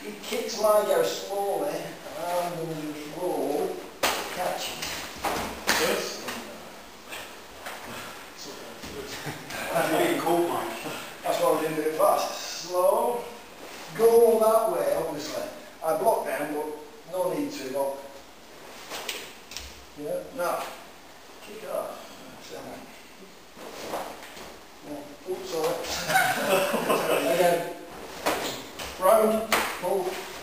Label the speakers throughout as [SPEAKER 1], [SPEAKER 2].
[SPEAKER 1] he kicks my go slowly, and I'm going to just roll, catch him.
[SPEAKER 2] Yes. That's really cool, Mike.
[SPEAKER 1] That's why we didn't do it fast. Slow. Go that way, obviously. I block down, but no need to block. Yeah, now, kick it off. Oops, sorry. Again. Round, pull.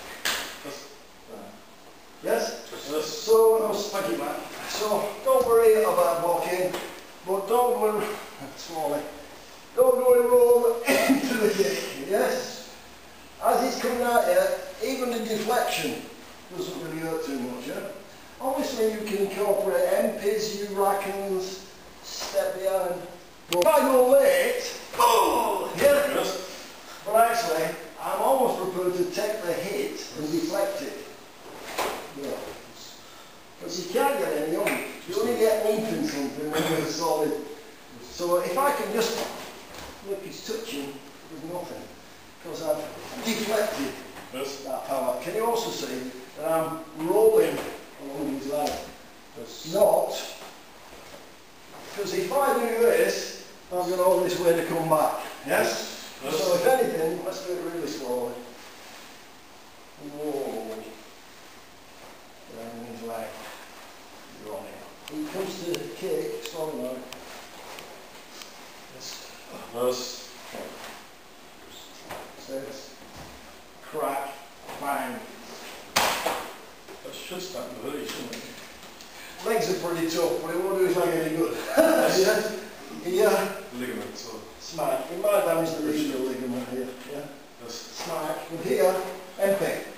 [SPEAKER 1] Yes? So, thank you, Matt. So, don't worry about blocking, but don't worry, slowly. Don't go and roll into the kick, yes? As it's coming out here, even the deflection doesn't really hurt too much, yeah? Obviously you can incorporate MPs, U-rackens, step behind. If I go late, oh, yeah? But actually, I'm almost prepared to take the hit and deflect it. Yeah. Because you can't get any on it. You only get oomph in something when you're solid. So if I can just, look, it's touching, there's nothing. Because I've deflected that power. Can you also see that I'm rolling along his leg? Not, because if I do this, I've got all this way to come back. Yes? So if anything, let's do it really slowly. Whoa. Down his leg. Rolling. He comes to the kick, slowly now. Yes. Says, crack, bang.
[SPEAKER 2] That should start to hurt, shouldn't it?
[SPEAKER 1] Legs are pretty tough, but it won't do his leg any good. Yeah? Yeah.
[SPEAKER 2] Ligament, so.
[SPEAKER 1] Smack. It might damage the radial ligament here. Yeah?
[SPEAKER 2] Yes.
[SPEAKER 1] Smack. And here, MP.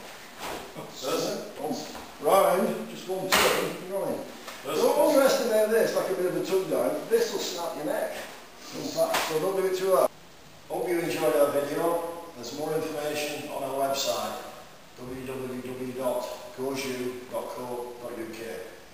[SPEAKER 1] Round, just one turn, rolling. Don't underestimate this like a bit of a tug down. This will snap your neck. So don't do it too hard. Hope you enjoyed our video. There's more information on our website, www.Gōjū.co.uk.